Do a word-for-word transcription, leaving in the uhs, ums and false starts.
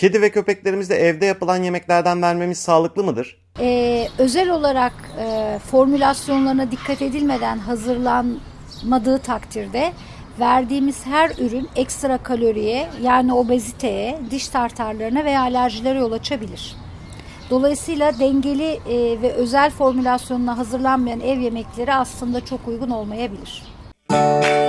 Kedi ve köpeklerimize evde yapılan yemeklerden vermemiz sağlıklı mıdır? Ee, özel olarak e, formülasyonlarına dikkat edilmeden hazırlanmadığı takdirde verdiğimiz her ürün ekstra kaloriye, yani obeziteye, diş tartarlarına veya alerjilere yol açabilir. Dolayısıyla dengeli e, ve özel formülasyonla hazırlanmayan ev yemekleri aslında çok uygun olmayabilir.